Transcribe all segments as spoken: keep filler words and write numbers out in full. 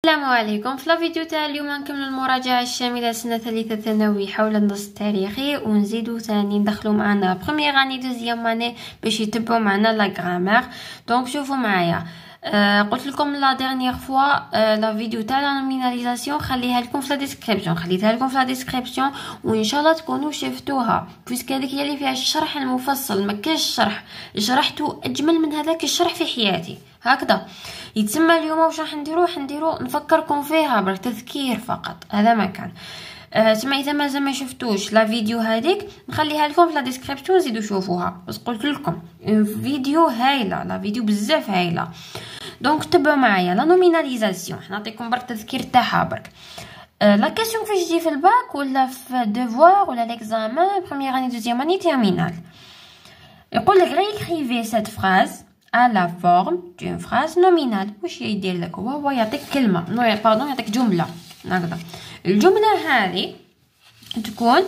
السلام عليكم. في الفيديو تاع اليوم نكمل المراجعه الشامله لسنه ثالثه ثانوي حول النص التاريخي، ونزيدو ثاني ندخلو معنا بروميير اني دوزيام اني باش يتبعوا معنا لا غرامير. دونك شوفوا معايا، آه قلت لكم لا ديرنيير فوا آه لا فيديو تاع لا نوميناليزاسيون خليها لكم في لا ديسكريبسيون، خليتها لكم في لا ديسكريبسيون وان شاء الله تكونوا شفتوها، بويسك هذيك هي اللي فيها الشرح المفصل. ما كاينش شرح شرحته اجمل من هذاك الشرح في حياتي هكذا. يتسمى اليوم واش راح نديرو راح نديرو نفكركم فيها برك تذكير فقط، هذا ما كان. أه تما اذا مازال ما شفتوش لا فيديو هذيك نخليها لكم في لا ديسكريبسيون، زيدوا شوفوها. بس قلت لكم فيديو هايله، لا فيديو بزاف هايله. دونك تبعوا معايا لا نوميناليزاسيون، نعطيكم برك تذكير تاعها برك. أه لا كيسيون فاش تجي في الباك ولا في ديفوار ولا ليكزامان بروميير اني دوزيام اني تيرمينال، يقول لك ريكريفي سيت فراز à la forme d'une phrase nominale. واش يدير لك هو هو يعطيك كلمه نو باردون يعطيك جمله هكذا. الجمله هذه تكون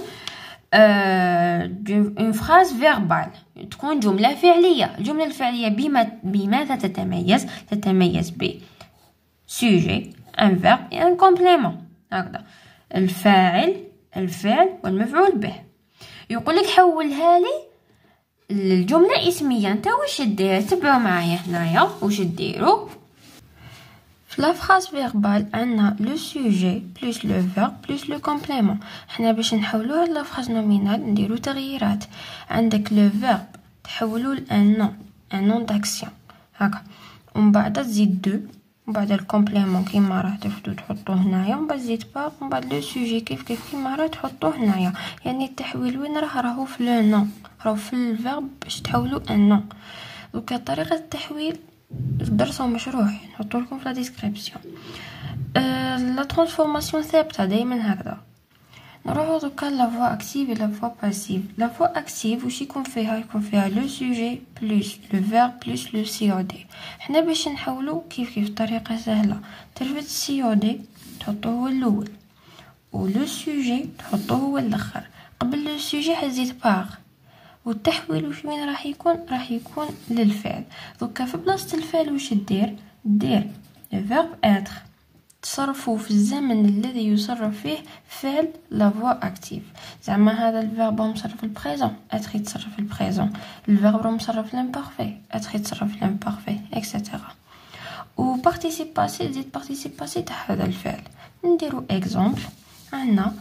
اون فراز فيربال، تكون جمله فعليه. الجمله الفعليه بما بماذا تتميز؟ تتميز ب sujet un verbe et un complément هكذا، الفاعل الفعل والمفعول به. يقول لك حولها لي الجمله اسميه. انت واش دير؟ تبعوا معايا هنايا واش ديروا. في لا فراز فيربال عندنا لو سوجي بلس لو فيرب بلس لو كومبليمون. حنا باش نحولوها لا فراز نومينال نديرو تغييرات. عندك لو فيرب تحولوه لان نون، ان نون داكسيون هكا، ومن بعد تزيد دو، ومن بعد الكومبليمون كيما راه تفدو تحطوه هنايا، ومن بعد تزيد با، ومن بعد لو سوجي كيف كيف كيما راه تحطوه هنايا. يعني التحويل وين راه؟ راهو في لو نون، راهو في الفيرب باش تحولوا ان نون. دوكا طريقه التحويل درسوا مشروع نحطو لكم في لا ديسكريبسيون. أه لا ترانسفورماسيون ثابته دائما هكذا. نروحو دوكا لا فوا اكتيف لا فوا باسيف. لا فوا اكتيف واش يكون فيها؟ يكون فيها لو سوجي بلس لو فيرب بلس لو سي او دي. حنا باش نحولو كيف كيف طريقه سهله، ترفد السي او دي تحطوه هو الاول، ولو سوجي تحطوه هو الاخر. قبل لو سوجي حتزيد باغ، والتحويل واش وين راح يكون؟ راح يكون للفعل. دوكا في بلاصه الفعل واش دير؟ دير الفيرب اتر، تصرفوا في الزمن الذي يصرف فيه فعل لا فوا اكتيف. زعما هذا الفيرب مصرف في البريزون، اتر يتصرف في البريزون. الفيرب مصرف في الامبارفي، اتر يتصرف في الامبارفي اكسيتيرا. و بارتيسيب باسي تزيد بارتيسيب باسي تاع هذا الفعل. نديرو اكزومبل. عندنا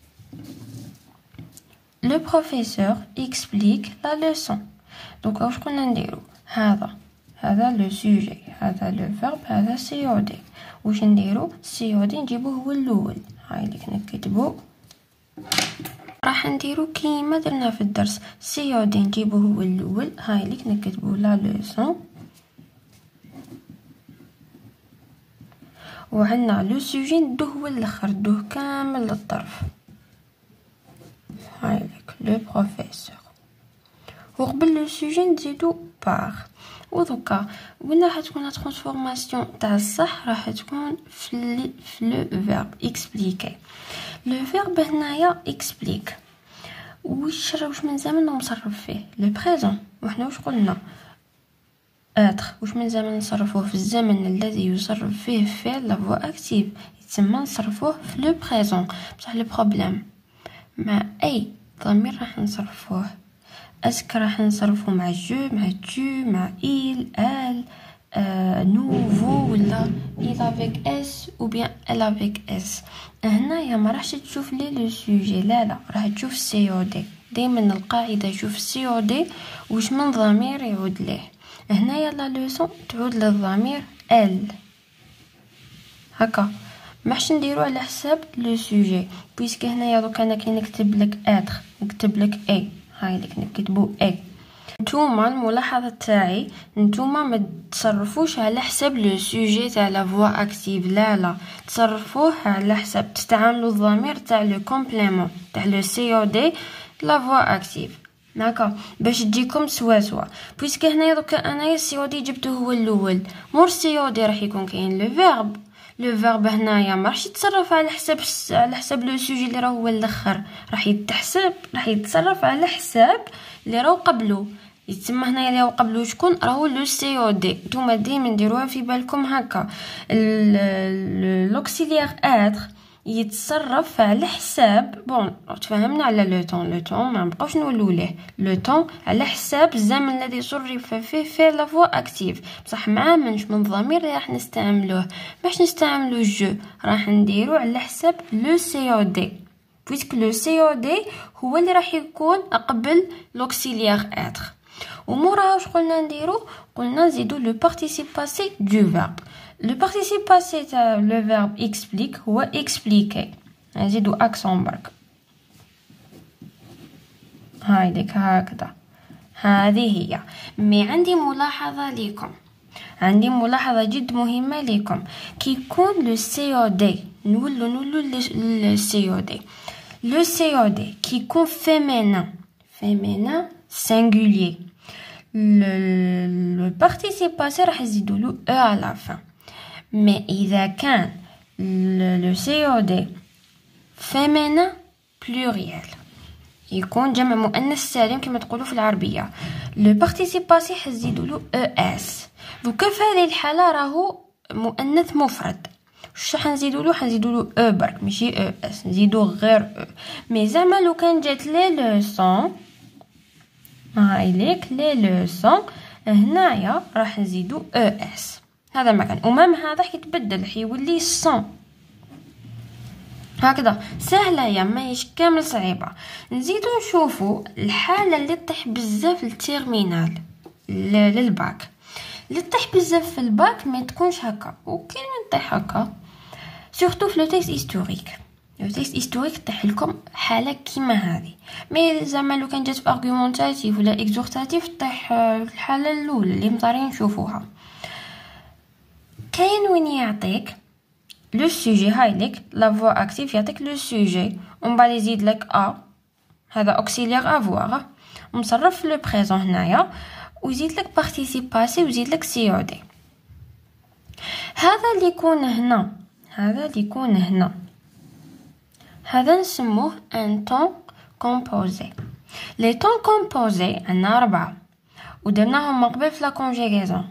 le professeur explique la leçon. donc واش كنا نديرو؟ هذا هذا لو سوجي، هذا لو فيرب، هذا سي او دي. واش نديرو؟ سي او دي نجيبوه هو الاول، هاي اللي نكتبو. راح نديرو كيما درنا في الدرس، سي او دي نجيبوه هو الاول، هاي اللي نكتبو لا ليسون. وعندنا لو سوجي ندوه هو الاخر، ندوه كامل للطرف، هاي لك لو بروفيسور. وقبل لو سوجي نزيدو باغ. ودوكا وين راح تكون لا ترانسفورماسيون تاع الصح؟ راح تكون في في لو فيرب اكسبليكي. لو فيرب هنايا اكسبليك واش واش من زمن نصرف فيه؟ لو بريزون. وحنا واش قلنا؟ اتر واش من زمن نصرفوه في الزمن الذي يصرف فيه فعل لا فوا اكتيف، يتسمى نصرفوه في لو بريزون. بصح لو بروبليم مع اي ضمير راح نصرفوه؟ اسك راح نصرفوه مع جو، مع تو، مع il elle euh, nous vous ولا il avec s ou bien elle avec s. هنايا ما راحش تشوف لي لو سوجي، لا لا راح تشوف سي او دي. دائما القاعده شوف سي او دي واش من ضمير يعود ليه. هنايا لا لوسون تعود للضمير ال هكا، ماحش نديرو على حساب لو سوجي. بويسك هنايا دوك انا كي نكتب لك اتر نكتب لك اي، هاي لك نكتبو اي. نتوما الملاحظه تاعي، نتوما ما تصرفوش على حساب لو سوجي تاع لا فوا اكتيف، لا لا تصرفوه على حساب تستعملوا الضمير تاع لو كومبليمون تاع لو سي او دي لا فوا اكتيف هكا باش تجيكم سوا سوا. بويسك هنايا دوك انايا سي او دي جبته هو الاول، مور سي او دي راح يكون كاين لو فيرب. لو فيرب هنايا ما راحش يتصرف على حساب على حساب لو سوجي اللي راه هو الاخر، راح يتحسب راح يتصرف على حساب اللي راه قبله. يتسمى هنايا اللي هو قبلو شكون راهو لو سي او دي. نتوما ديما ديروها في بالكم هكا. لوكسيليير اتر يتصرف على حساب بون تفهمنا على لو طون. لو طون ما نبقاوش نولوا ليه لو طون على حساب الزمن الذي صرف فيه في لا فوا اكتيف. بصح مع منش من ضمير راح نستعملوه باش نستعملو جو راح نديرو على حساب لو سي او دي بويسك لو سي او دي هو اللي راح يكون قبل لوكسيليير اتر. وموراها واش قلنا نديرو؟ قلنا نزيدو لو بارتيسيب باسي دو فيرب. لو بارتيسيب باسي تاع لو فيرب اكسبليك هو اكسبليكي. نزيدو اكسون برك هايديك هكذا. هذه هي. مي عندي ملاحظة ليكم عندي ملاحظة جد مهمة ليكم. كي يكون لو سي او دي نولو نولو لو سي او دي لو سي او دي كي يكون féminin féminin singulier le participe passé راح نزيدو له e à la fin. mais إذا كان le سي او دي féminin pluriel يكون جمع مؤنث سالم كما تقولوا في العربية le participe passé حنزيدو له es. دوكا في هذه الحالة راهو مؤنث مفرد واش حنزيدو له؟ حنزيدو له او برك ماشي او اس نزيدو غير او. مي زعما لو كان جات لي لوسون هاي ليك لي لوسون هنايا راح نزيدو او اس. هذا مكان ومام هذا حيتبدل حيولي سون هكذا. سهله يا ماهيش كامل صعيبه. نزيدو نشوفو الحاله اللي طيح بزاف للتيرمينال للباك. اللي طيح بزاف في الباك ما تكونش هكا وكاين من طيح هكا سورتو في لو تيكست هيستوريك. لو تيكست هيستوريك طيح لكم حاله كيما هذه. مي زعما لو كان جات في ارغومونتاتيف ولا اكزورتاتيف طيح الحاله الاولى اللي مطارين نشوفوها. كاين وين يعطيك لو سوجي هاي ليك لا فوا اكتيف يعطيك لو سوجي ومن بعد يزيد لك ا هذا اوكسيليير افوار مصرف في لو بريزون هنايا ويزيد لك بارتيسيب باسي ويزيد لك سي او دي. هذا اللي يكون هنا هذا اللي يكون هنا هذا نسموه ان طون كومبوزي. لي طون كومبوزي عندنا أربعة ودرناهم من قبل في لا كونجيغيزون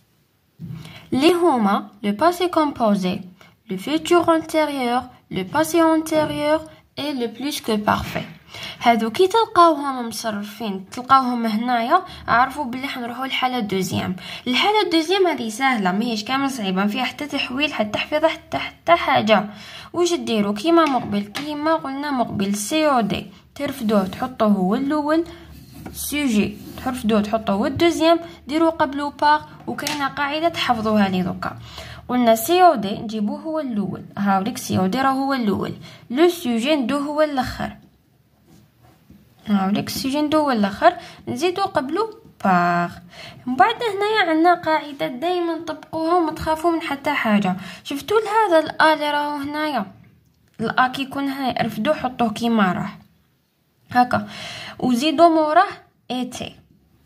اللي هما لو باسي كومبوزي لو فيتور انتيريور لو باسي انتيريور اي لو بلوس كو بارفي. هادو كي تلقاوهم مصرفين تلقاوهم هنايا عرفوا بلي حنروحوا للحاله دوزيام. الحاله الدوزيام هذه سهله ماهيش كامل صعيبه فيها حتى تحويل حتى تحفيظ حتى حتى حاجه. واش ديروا كيما مقبل كيما قلنا مقبل سي او دي ترفدوه تحطوه هو الاول سوجي ترفدوه تحطوه هو الدوزيام ديروا قبله بار. وكاينه قاعده تحفظوها لي دوكا قلنا سي او دي نجيبوه هو الاول هاوليك سي او دي راه هو الاول لو سوجي ندوه هو الاخر هاوليك السوجي ندوه هو الاخر نزيدو قبله بار. من بعد هنايا عندنا قاعده دائما طبقوها وما تخافوا من حتى حاجه. شفتوا هذا الا اللي راهو هنايا الا كي يكون هنايا رفدوه حطوه كيما راه هكا وزيدوا موراه ايتي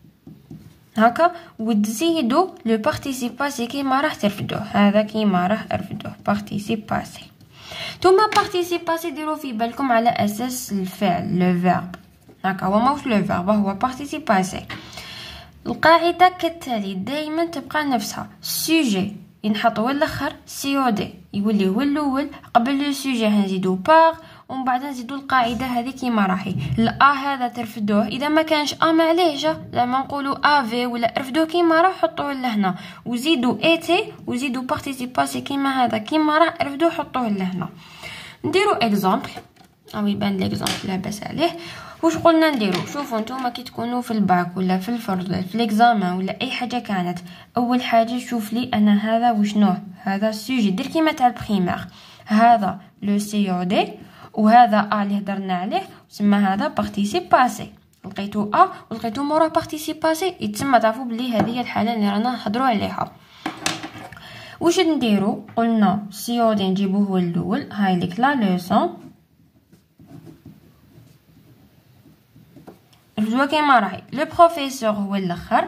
هكا وتزيدوا لو بارتيسيب باسي كيما راه ترفدوه هذا كيما راه رفدوه بارتيسيب باسي. ثم بارتيسيب باسي ديروا في بالكم على اساس الفعل لو فيرب هكا هو ماهوش لو فيرب هو بارتيسيب باسي. القاعده كالتالي دائما تبقى نفسها سوجي ينحط هو الاخر سي او دي يولي هو الاول قبل لو سوجي هنزيدو بار ومن بعد نزيدو القاعده هذه كيما راهي الا هذا ترفدوه اذا ما كانش ا معليش زعما نقولوا افي ولا رفدوه كيما راه حطوه لهنا وزيدوا ايتي وزيدوا بارتيسيب باسي كيما هذا كيما راه رفدوه حطوه لهنا. نديروا اكزامبل او يبان ليكزامبل لاباس عليه. واش قلنا نديرو؟ شوفوا نتوما كي تكونوا في الباك ولا في الفرد ولا في ليكزامان ولا اي حاجه كانت اول حاجه شوف لي انا هذا وشنو هذا السوجي دير كيما تاع البريمير هذا لو سي او دي وهذا ا اللي هضرنا عليه تسمى هذا بارتيسيب باسي لقيتو ا ولقيتو مورا بارتيسيب باسي يتسمى تعرفوا بلي هذه هي الحاله اللي رانا نهضروا عليها. واش نديرو؟ قلنا سي او دي نجيبوه هو الاول هاي ليك لا لوسون رجوا كيما راهي لو بروفيسور هو الاخر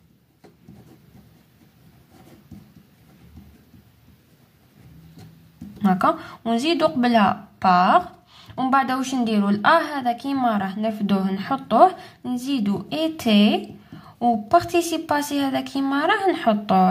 هكا ونزيدو قبلها بار ومن بعد واش نديرو الا هذا كيما راه نرفدوه نحطوه نزيدو اي تي و بارتيسيب باسي هذا كيما راه نحطوه.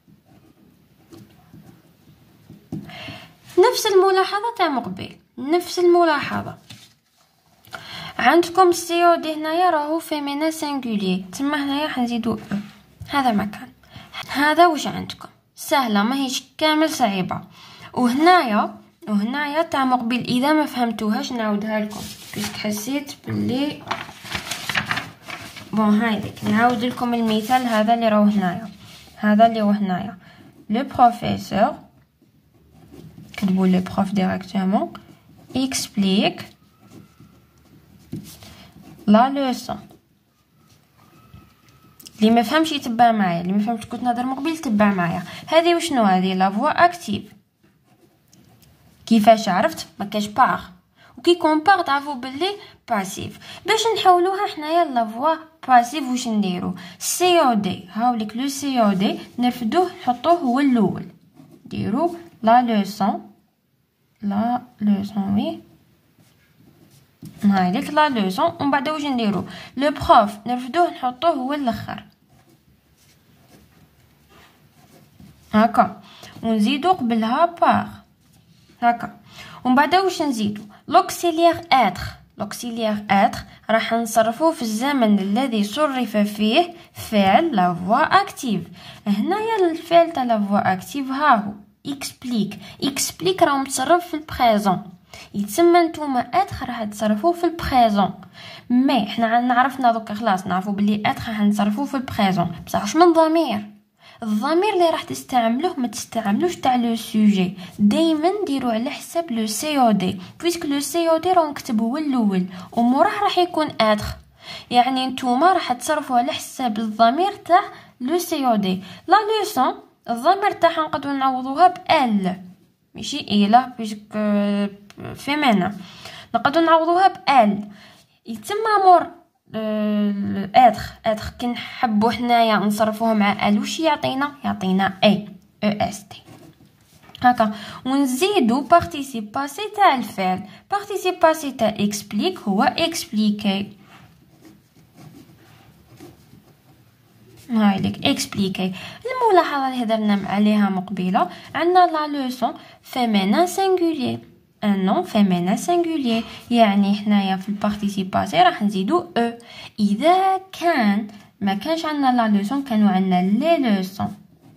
نفس الملاحظه تاع مقبل، نفس الملاحظه. عندكم سي او دي هنايا راهو فيمينا سينغولي، تما هنايا حنزيدو او. هذا مكان. هذا واش عندكم سهله ماهيش كامل صعيبه. وهنايا وهنايا تاع مقبل اذا ما فهمتوهاش نعاودها لكم باسكو حسيت باللي بون. هايديك نعاود لكم المثال هذا اللي راهو هنايا، هذا اللي هو هنايا لو بروفيسور، كتبوا لو بروف ديريكتومون explique لا لوسون. اللي ما فهمش يتبع معايا، اللي ما فهمش كنت نهضر مقبل تبع معايا. هذه وشنو هذه؟ لا فوا اكتيف. كيفاش عرفت؟ ما كاش باغ، وكي كومبار تعرفوا باللي باسيف. باش نحولوها حنايا لا فوا باسيف واش نديرو؟ سي او دي. هاوليك لو سي او دي نرفدوه نحطوه هو الاول، ديرو لا لوسون، لا لوسون وي هايليك لا لوسون. ومن بعد واش نديرو؟ لو بروف نرفدوه نحطوه هو الاخر هكا، ونزيدو قبلها باغ هكا. ومن بعد واش نزيدو؟ لوكسيليير اتر. لوكسيليير اتر راح نصرفوه في الزمن الذي صرف فيه فعل لا فوا اكتيف. هنايا الفعل تاع لا فوا اكتيف ها هو اكسبليك. اكسبليك راه متصرف في البريزون، يتسمى نتوما اتر راح تصرفوه في البريزون. مي حنا عرفنا دوكا خلاص نعرفوا بلي اتر راح نصرفوه في البريزون، بصح واش من ضمير؟ الضمير اللي راح تستعملوه ما تستعملوش تاع لو سوجي، دائما ديروا على حساب لو سي او دي، بويسك لو سي او دي راه نكتب هو الاول وموراه راح يكون اتر. يعني نتوما راح تصرفوا على حساب الضمير تاع لو سي او دي. لا لوسون الضمير تاعها نقدروا نعوضوها بال، ماشي اله بيسك فيمينا، نقدروا نعوضوها بال. يتسمى مور اتر. اتر كي نحبوا حنايا نصرفوه مع ال واش يعطينا؟ يعطينا اي او اس تي هكا. ونزيدو بارتيسيب باسي تاع الفعل. بارتيسيب باسي تاع اكسبليك هو اكسبليكي، هايليك اكسبليكي. الملاحظه اللي هضرنا عليها مقبله، عندنا لا لوسون فيمينا سينغولي، ان نون فيمينا سينغولي، يعني حنايا في البارتيسيب باسي راح نزيدو او. اذا كان ما كانش عندنا لا لوسون كانوا عندنا لي لوسون،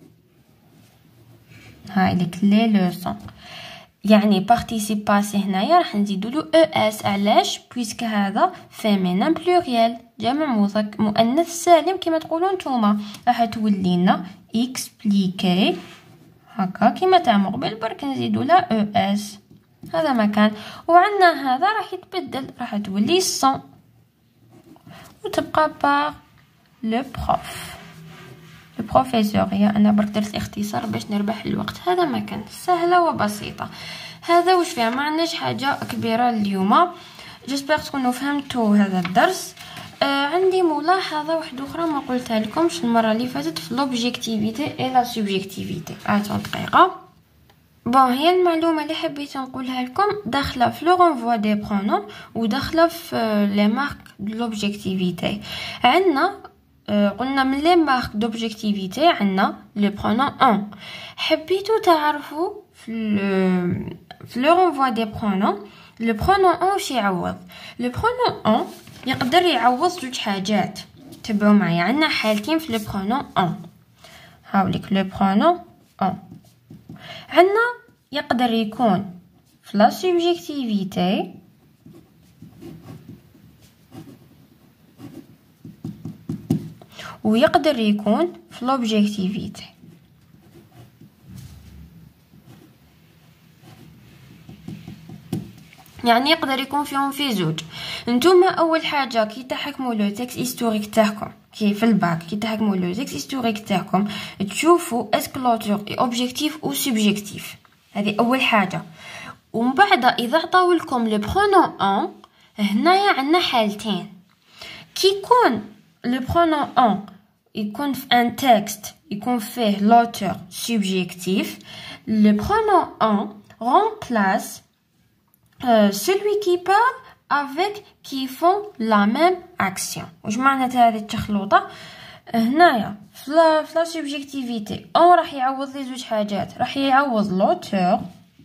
هايليك لي لوسون، يعني بارتيسيب باسي هنايا راح نزيدو له او اس. علاش؟ بويسك هذا فيمينا بلوريال، جمع مذكر مؤنث سالم كما تقولوا نتوما، راح تولي لنا اكسبليكي هكا كيما تاع مقبل، برك نزيدو لا او اس. هذا مكان. وعندنا هذا راح يتبدل، راح تولي سون وتبقى باغ لو بروف، لو بروفيسور. هي انا برك درت اختصار باش نربح الوقت. هذا مكان سهله وبسيطه. هذا واش فيها، ما عندناش حاجه كبيره اليوم. جيسبر تكونوا فهمتوا هذا الدرس. آه عندي ملاحظه واحده اخرى ما قلتها لكمش المره اللي فاتت في لوبجيكتيفيتي اي لا سوبجيكتيفيتي. اتون دقيقه. بون هي المعلومه اللي حبيت نقولها لكم داخله في لو رونفوا دي برونون وداخله في لي مارك دو لوبجيكتيفيتي. عندنا آه قلنا من لي مارك دوبجيكتيفيتي عندنا لو برونون ان. حبيتو تعرفوا في في لو رونفوا دي برونون لو برونون ان واش يعوض. لو برونون ان يقدر يعوض جوج حاجات، تبعوا معايا. عندنا حالتين في لو برونون ان. هاوليك لو برونون ان عندنا يقدر يكون في لا سوبجيكتيفيتي ويقدر يكون في لوبجيكتيفيتي. يعني يقدر يكون فيهم في زوج. نتوما اول حاجه كي تحكموا لو تكست هيستوريك تاعكم كي في الباك، كي تحكموا لو تكست هيستوريك تاعكم تشوفوا اسكو لوتور اوبجيكتيف او سوبجيكتيف، هذه اول حاجه. ومن بعد اذا عطاو لكم لو برونون ان، هنايا عندنا حالتين. كي يكون لو برونون ان يكون في ان تكست يكون فيه لوتور سوبجيكتيف، لو برونون ان remplace Euh, celui qui parle avec qui font la même action. واش معناتها هذه التخلوطه؟ هنايا فلا فلا سوبجيكتيفيتي اون راح يعوض لي زوج حاجات، راح يعوض لوتور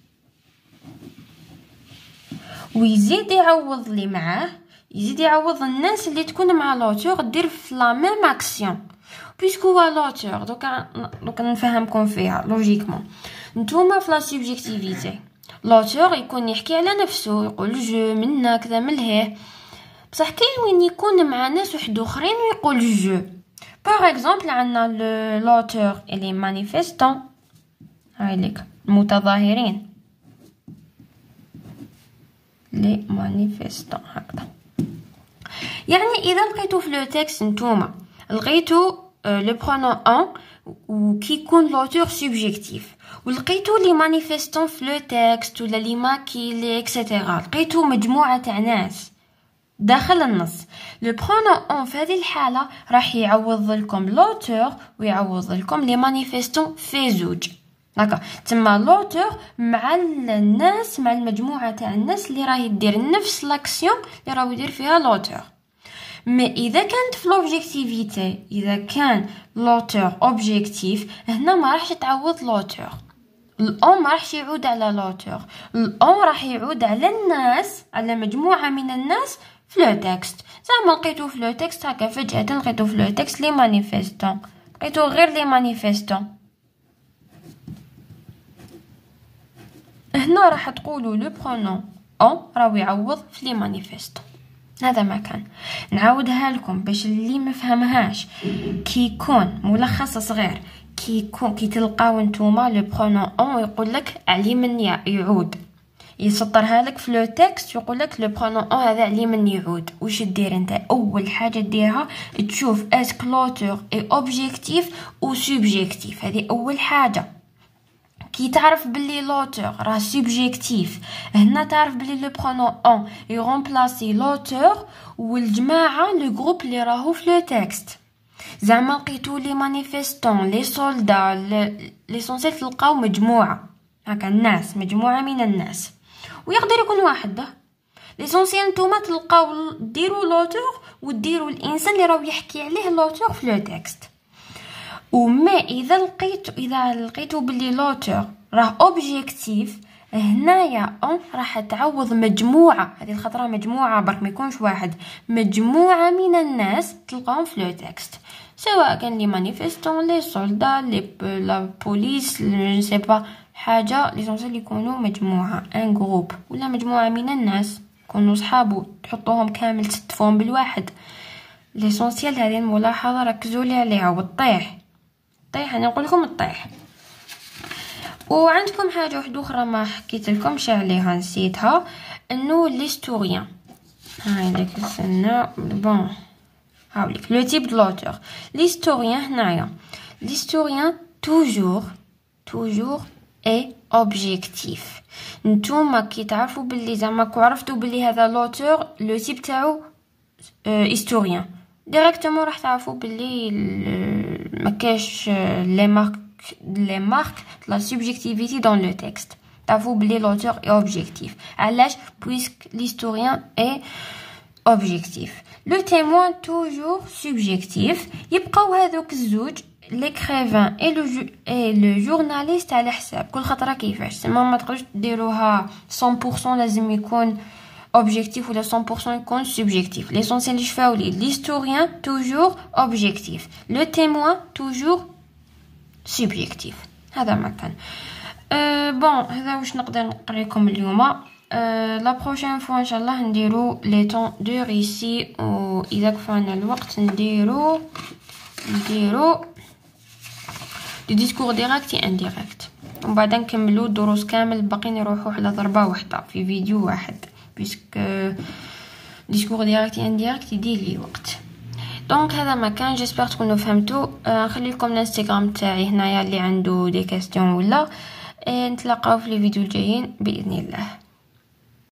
ويزيد يعوض لي معاه، يزيد يعوض الناس اللي تكون مع لوتور دير في لا ميم اكسيون بيسكو هو لوتور. دوكا دوكا نفهمكم فيها لوجيكمون. نتوما في لا سوبجيكتيفيتي لوتور يكون يحكي على نفسه، يقول جو منا كذا من لهيه، بصح كاين وين يكون مع ناس واحد اخرين ويقول جو. باغ اكزومبل عندنا لوتور اللي مانيفيستون، هاي ليك المتظاهرين لي مانيفيستون هكذا. يعني اذا لقيتو في لو تكست نتوما لقيتو لو برونون ان وكيكون لوتور سوبجيكتيف، ولقيتو لي مانيفيستون في لو تكست ولا لي ماكيلي اكسيتيرا، لقيتو مجموعه تاع ناس داخل النص، لو برونون ان في هذه الحاله راح يعوض لكم لوتور ويعوض لكم لي مانيفيستون في زوج. هكا تما لوتور مع الناس، مع المجموعه تاع الناس اللي راهي دير نفس لاكسيون اللي راهو يدير فيها لوتور. مي اذا كانت في لوبجيكتيفيتي، اذا كان لوتور اوبجيكتيف، هنا ما راحش تعوض لوتور، الأون ما راحش يعود على لوتور، الأون راح يعود على الناس، على مجموعه من الناس في لو تكست. زعما لقيتو في لو تكست هكا فجأة لقيتو في لو تكست لي مانيفيستون، لقيتو غير لي مانيفيستون، هنا راح تقولوا لو برونون اون راهو يعوض في لي مانيفيستون. هذا ما كان. نعاودها لكم باش اللي ما فهمهاش، كي يكون ملخص صغير، كي يكون كي تلقاو نتوما لو برونون اون يقول لك علي من يعود، يسطرها لك في لو تكست يقول لك لو برونون اون هذا علي من يعود. واش دير انت؟ اول حاجه ديرها تشوف اسك لوتور اي اوبجيكتيف او سوبجيكتيف، هذه اول حاجه. كي تعرف بلي لوتور راه سوبجيكتيف، هنا تعرف بلي لو برونون اون يغومبلاسي لوتور والجماعه لو جروب اللي راهو في لو تكست. زعما لقيتو لي مانيفيستون لي سولدا ليسونسيال تلقاو مجموعه هكا الناس، مجموعه من الناس، ويقدر يكون واحد. ليسونسيال نتوما تلقاو ديروا لوتور وديروا الانسان اللي راهو يحكي عليه لوتور في لو تكست. وما اذا لقيتو اذا لقيتو بلي لوتور راه اوبجيكتيف، هنايا اون راح تعوض مجموعه، هذه الخطره مجموعه برك ما يكونش واحد، مجموعه من الناس تلقاهم في لو تكست، سواء كان لي مانيفيستون لي سولدا لي لا بوليس جو سي با حاجه، ليسونسيال يكونوا مجموعه ان جروب ولا مجموعه من الناس يكونوا صحابو، تحطوهم كامل تستفون بالواحد. ليسونسيال هذه الملاحظه ركزوا لي عليها وطيح طيح، انا نقول لكم الطيح. وعندكم حاجه واحده اخرى ما حكيت لكمش عليها نسيتها، انه ليستوريان. هاي ديك السنه بون هاوليك لو تيب دو لوتور. ليستوريان هنايا ليستوريان توجور توجور اي اوبجيكتيف. نتوما كي تعرفوا باللي زعما كو عرفتوا باللي هذا لوتور لو تيب تاعو هيستوريان، ديريكتومون راح تعرفوا باللي ما كاش لي مارك لي مارك لا سوبجيكتيفيتي دون لو تكست، تعرفوا باللي لوتور اي اوبجيكتيف. علاش؟ بويسك ليستوريان اي اوبجيكتيف. لو تيموان توجور سوبجيكتيف. يبقاو هذوك الزوج ليكريفان اي لو اي لو جورناليست على حساب كل خطره كيفاش. تما ما تقدروش ديروها مية بالمية لازم يكون اوبجيكتيف ولا مية بالمية يكون سوبجيكتيف. ليسونسيال اللي شفاو لي ليستوريان توجور اوبجيكتيف، لو تيموان توجور سوبجيكتيف. هذا ما كان. أه بون هذا واش نقدر نقريكم اليوم. أه لا بروشين فوا ان شاء الله نديرو لي طون دو ريسي، واذا كفانا الوقت نديرو نديرو دي ديسكور ديريكت انديريكت، ومن بعد نكملو الدروس كامل باقيين يروحوا على ضربه واحده في فيديو واحد، بيسك ديسكور ديريكت انديريكت يدير لي وقت. دونك هذا ما كان، جيسبر تكونوا فهمتوا. آه نخلي لكم الانستغرام تاعي هنايا اللي عنده دي كاستيون ولا آه نتلاقاو في الفيديو الجايين باذن الله.